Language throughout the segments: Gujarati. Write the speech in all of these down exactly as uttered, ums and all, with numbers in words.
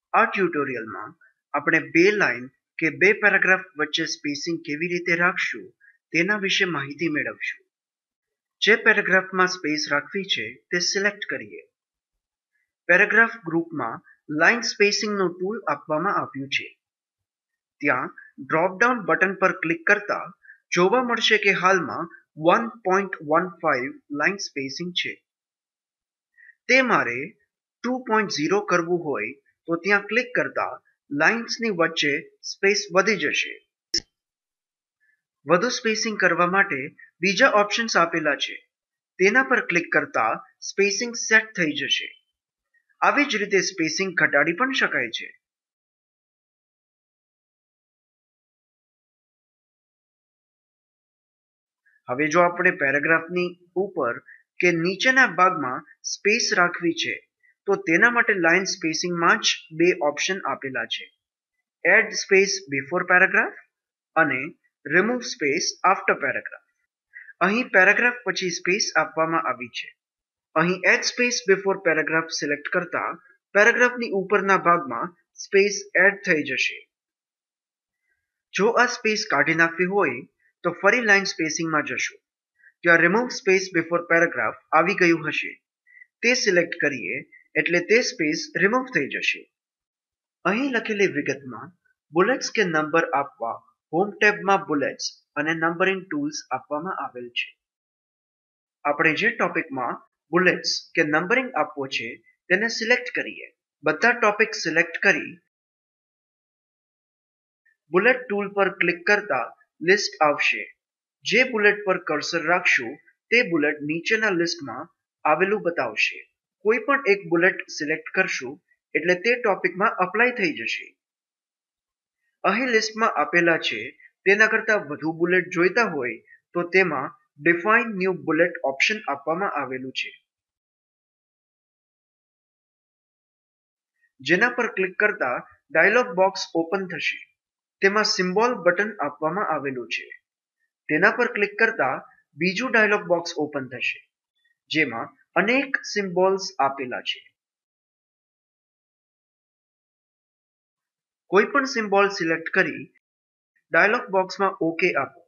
આ ટ્યુટોરિયલમાં આપણે બે લાઇન કે બે પેરેગ્રાફ વચ્ચે સ્પેસિંગ કેવી રીતે રાખશું તેના વિશે માહિતી મેળવશું. જે પેરેગ્રાફમાં સ્પેસ રાખવી છે તે સિલેક્ટ કરીએ. પેરેગ્રાફ ગ્રુપમાં લાઇન સ્પેસિંગનું ટૂલ આપવામાં આવ્યું છે. ત્યાં ડ્રોપડાઉન બટન પર ક્લિક કરતા જોવા મળશે કે હાલમાં one point one five line spacing છે. તે મારે ટુ પોઈન્ટ ઝીરો કરવું હોય તો ત્યાં ક્લિક કરતા લાઇન્સની વચ્ચે સ્પેસ વધી જશે. વધુ સ્પેસિંગ કરવા માટે બીજા ઓપ્શન્સ આપેલા છે. તેના પર ક્લિક કરતા સ્પેસિંગ સેટ થઈ જશે. આવી જ રીતે સ્પેસિંગ ઘટાડી પણ શકાય છે. હવે જો આપણે પેરેગ્રાફની ઉપર કે નીચેના ભાગમાં સ્પેસ રાખવી છે તો તેના માટે લાઇન સ્પેસિંગમાં જ બે ઓપ્શન આપેલા છે. એડ સ્પેસ બિફોર પેરેગ્રાફ અને રિમૂવ સ્પેસ આફ્ટર પેરેગ્રાફ. અહીં પેરેગ્રાફ પછી સ્પેસ આપવામાં આવી છે. અહીં add space before paragraph select કરતા પેરેગ્રાફની ઉપરના ભાગમાં સ્પેસ એડ થઈ જશે. જો આ સ્પેસ કાઢી નાખવી હોય તો ફરી લાઇન સ્પેસિંગમાં જશું. ત્યાં રિમૂવ સ્પેસ બિફોર પેરેગ્રાફ આવી ગયું હશે. તે સિલેક્ટ કરીએ એટલે તે સ્પેસ રિમૂવ થઈ જશે. અહીં લખેલી વિગતમાં બુલેટ્સ કે નંબર આપવા હોમ ટેબમાં બુલેટ્સ અને નંબરિંગ ટૂલ્સ આપવામાં આવેલ છે. આપણે જે ટોપિકમાં બુલેટ્સ કે નંબરિંગ આપવો છે તેને સિલેક્ટ કરીએ. બધા ટોપિક સિલેક્ટ કરી બુલેટ ટૂલ પર ક્લિક કરતા લિસ્ટ આવશે. જે બુલેટ પર કર્સર રાખશું તે બુલેટ નીચેના લિસ્ટમાં આવેલું બતાવશે. કોઈ પણ એક બુલેટ સિલેક્ટ કરશું એટલે તે ટોપિકમાં અપ્લાય થઈ જશે. અહીં લિસ્ટમાં આપેલા છે તેના કરતા વધુ બુલેટ જોઈતા હોય તો તેમાં ડિફાઇન ન્યૂ બુલેટ ઓપ્શન આપવામાં આવેલું છે. જેના પર ક્લિક કરતા ડાયલોગ બોક્સ ઓપન થશે. તેમાં સિમ્બોલ બટન આપવામાં આવેલું છે. તેના પર ક્લિક કરતા બીજું ડાયલોગ બોક્સ ઓપન થશે જેમાં અનેક સિમ્બોલ્સ આપેલા છે. કોઈ પણ સિમ્બોલ સિલેક્ટ કરી ડાયલોગ બોક્સમાં ઓકે આપો.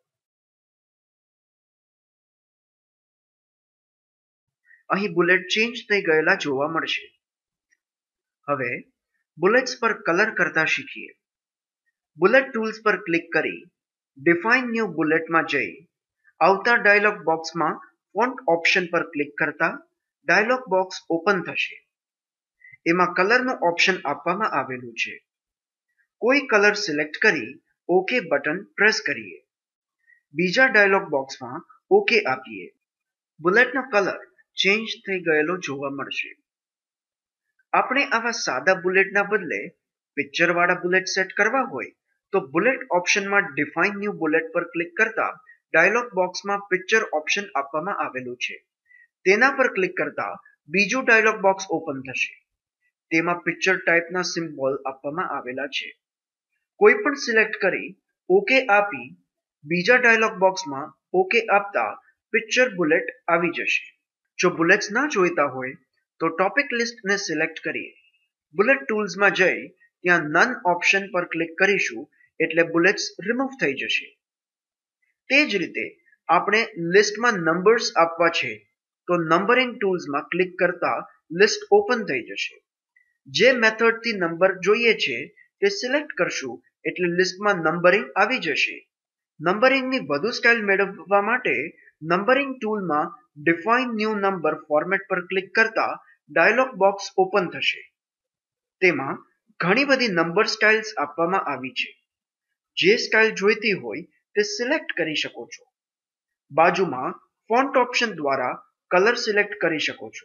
અહીં બુલેટ ચેન્જ થઈ ગયેલા જોવા મળશે. હવે બુલેટ્સ પર કલર કરતા શીખીએ. બુલેટ ટૂલ્સ પર ક્લિક કરી ડિફાઇન ન્યૂ બુલેટમાં જઈ આવતા ડાયલોગ બોક્સમાં ફોન્ટ ઓપ્શન પર ક્લિક કરતા ડાયલોગ બોક્સ ઓપન થશે. એમાં કલરનું ઓપ્શન આપવામાં આવેલું છે. કોઈ કલર સિલેક્ટ કરી ઓકે બટન પ્રેસ કરીએ. બીજા ડાયલોગ બોક્સમાં ઓકે આપીએ. બુલેટનો કલર ચેન્જ થઈ ગયેલો જોવા મળશે. આપણે આવા સાદા બુલેટના બદલે પિક્ચર વાળા બુલેટ સેટ કરવા હોય તો બુલેટ ઓપ્શનમાં ડિફાઇન ન્યૂ બુલેટ પર ક્લિક કરતા ડાયલોગ બોક્સમાં પિક્ચર ઓપ્શન આપવામાં આવેલું છે. તેના પર ક્લિક કરતા બીજું ડાયલોગ બોક્સ ઓપન થશે. તેમાં પિક્ચર ટાઈપના સિમ્બોલ આપવામાં આવેલા છે. કોઈ પણ સિલેક્ટ કરી ઓકે આપી બીજા ડાયલોગ બોક્સમાં ઓકે આપતા પિક્ચર બુલેટ આવી જશે. જો બુલેટ્સ ના જોઈતા હોય તો ટોપિક લિસ્ટને સિલેક્ટ કરીએ. બુલેટ ટૂલ્સમાં જઈ ત્યાં નન ઓપ્શન પર ક્લિક કરીશું એટલે બુલેટ્સ રિમૂવ થઈ જશે. તે જ રીતે આપણે લિસ્ટમાં નંબર્સ આપવા છે તો નંબરિંગ ટૂલ્સમાં ક્લિક કરતા લિસ્ટ ઓપન થઈ જશે. જે મેથડથી નંબર જોઈએ છે તે સિલેક્ટ કરશું એટલે લિસ્ટમાં નંબરિંગ આવી જશે. નંબરિંગની વધુ સ્ટાઇલ મેળવવા માટે નંબરિંગ ટૂલમાં ડિફાઇન ન્યૂ નંબર ફોર્મેટ પર ક્લિક કરતા ડાયલોગ બોક્સ ઓપન થશે. તેમાં ઘણી બધી નંબર સ્ટાઇલ્સ આપવામાં આવી છે. જે સ્ટાઇલ જોઈતી હોય તે સિલેક્ટ કરી શકો છો. બાજુમાં ફોન્ટ ઓપ્શન દ્વારા કલર સિલેક્ટ કરી શકો છો.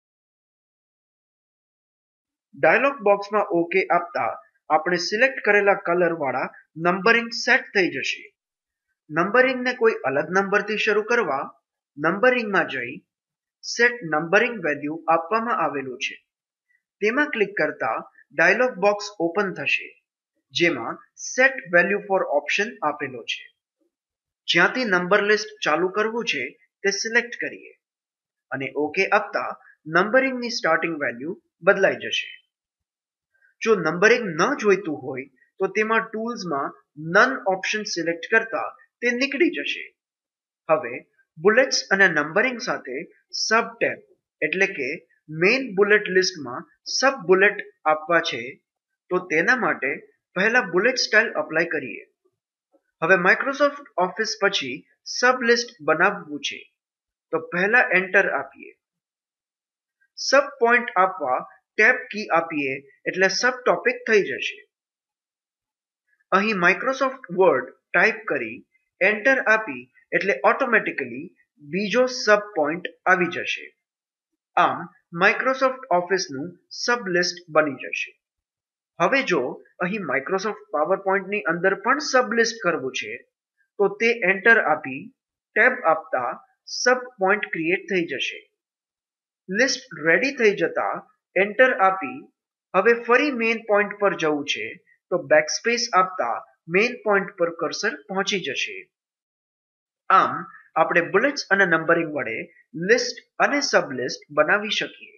ડાયલોગ બોક્સમાં ઓકે આપતા આપણે સિલેક્ટ કરેલા કલર વાળા નંબરિંગ સેટ થઈ જશે. નંબરિંગને કોઈ અલગ નંબરથી શરૂ કરવા નંબરિંગમાં જઈ સેટ નંબરિંગ વેલ્યુ આપવામાં આવેલું છે. તેમાં ક્લિક કરતા ડાયલોગ બોક્સ ઓપન થશે જેમાં સેટ વેલ્યુ ફોર ઓપ્શન આપેલો છે. જ્યાંથી નંબર લિસ્ટ ચાલુ કરવું છે તે સિલેક્ટ કરીએ અને ઓકે આપતા નંબરિંગની સ્ટાર્ટિંગ વેલ્યુ બદલાઈ જશે. જો નંબરિંગ ન જોઈતું હોય તો તેમાં ટૂલ્સમાં નન ઓપ્શન સિલેક્ટ કરતા તે નીકળી જશે. હવે બુલેટ્સ અને નંબરિંગ સાથે સબ ટેબ એટલે કે મેઇન બુલેટ લિસ્ટમાં સબ બુલેટ આપવા છે તો તેના માટે પહેલા બુલેટ સ્ટાઇલ અપ્લાય કરીએ. હવે માઇક્રોસોફ્ટ ઓફિસ પછી સબ લિસ્ટ બનાવવું છે તો પહેલા એન્ટર આપીએ. સબ પોઈન્ટ આપવા ટેબ કી આપીએ એટલે સબ ટોપિક થઈ જશે. અહીં માઇક્રોસોફ્ટ વર્ડ ટાઈપ કરી એન્ટર આપી એટલે ઓટોમેટિકલી બીજો સબ પોઈન્ટ આવી જશે. આમ માઇક્રોસોફ્ટ ઓફિસનું સબ લિસ્ટ બની જશે. હવે જો અહીં માઇક્રોસોફ્ટ પાવર પોઈન્ટની અંદર પણ સબ લિસ્ટ કરવું છે તો તે એન્ટર આપી ટેબ આપતા સબ પોઈન્ટ ક્રિએટ થઈ જશે. લિસ્ટ રેડી થઈ જતા એન્ટર આપી હવે ફરી મેઇન પોઈન્ટ પર જવું છે તો બેકસ્પેસ આપતા મેઇન પોઈન્ટ પર કર્સર પહોંચી જશે. આમ આપણે બુલેટ્સ અને નંબરિંગ વડે લિસ્ટ અને સબ લિસ્ટ બનાવી શકીએ.